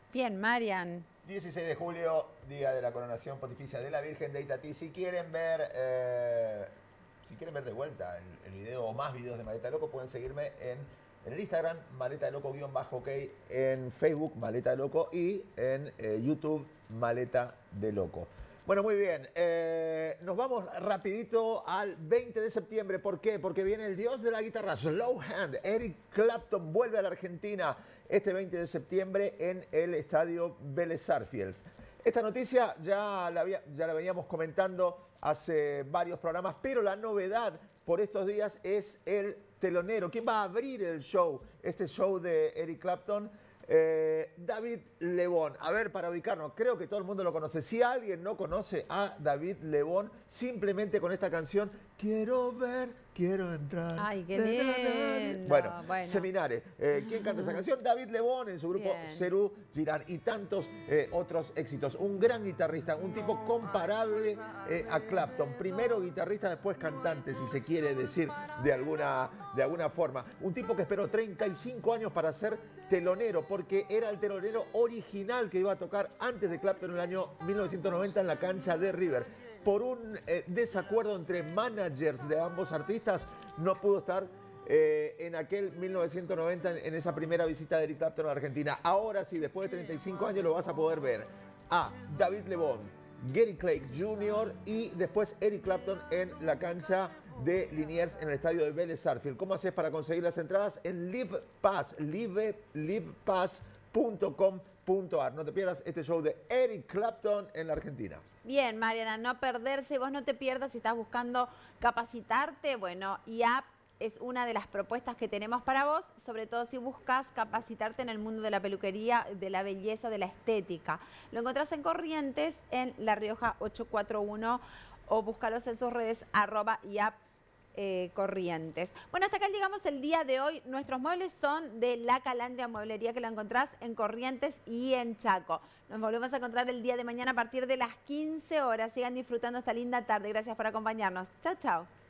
Bien, Marian. 16 de julio, día de la coronación pontificia de la Virgen de Itatí. Si quieren ver de vuelta el video o más videos de Maleta de Loco, pueden seguirme en el Instagram, Maleta de Loco-OK, en Facebook, Maleta de Loco, y en YouTube, Maleta de Loco. Bueno, muy bien. Nos vamos rapidito al 20 de septiembre. ¿Por qué? Porque viene el dios de la guitarra, Slow Hand. Eric Clapton vuelve a la Argentina este 20 de septiembre en el estadio Vélez Sarsfield. Esta noticia ya la veníamos comentando hace varios programas, pero la novedad por estos días es el telonero. ¿Quién va a abrir el show? Este show de Eric Clapton. David Lebón. A ver, para ubicarnos, creo que todo el mundo lo conoce. Si alguien no conoce a David Lebón, simplemente con esta canción, quiero ver, quiero entrar. Ay, qué lindo. Bueno, Seminare. ¿Quién canta esa canción? David Lebón en su grupo Serú Girán y tantos otros éxitos. Un gran guitarrista, un tipo comparable a Clapton. Primero guitarrista, después cantante, si se quiere decir de alguna forma. Un tipo que esperó 35 años para ser telonero, porque era el telonero original que iba a tocar antes de Clapton en el año 1990 en la cancha de River. Por un desacuerdo entre managers de ambos artistas, no pudo estar en aquel 1990 en esa primera visita de Eric Clapton a la Argentina. Ahora sí, después de 35 años lo vas a poder ver a David Lebón, Gary Clark Jr. y después Eric Clapton en la cancha de Liniers en el estadio de Vélez Sarsfield. ¿Cómo haces para conseguir las entradas? En LivePass, livepass.com.ar. No te pierdas este show de Eric Clapton en la Argentina. Bien, Mariana, no perderse. Vos no te pierdas si estás buscando capacitarte. Bueno, IAP es una de las propuestas que tenemos para vos, sobre todo si buscas capacitarte en el mundo de la peluquería, de la belleza, de la estética. Lo encontrás en Corrientes, en La Rioja 841, o búscalos en sus redes @IAP Corrientes. Bueno, hasta acá llegamos el día de hoy. Nuestros muebles son de La Calandria Mueblería, que la encontrás en Corrientes y en Chaco. Nos volvemos a encontrar el día de mañana a partir de las 15 horas. Sigan disfrutando esta linda tarde. Gracias por acompañarnos. Chau, chau.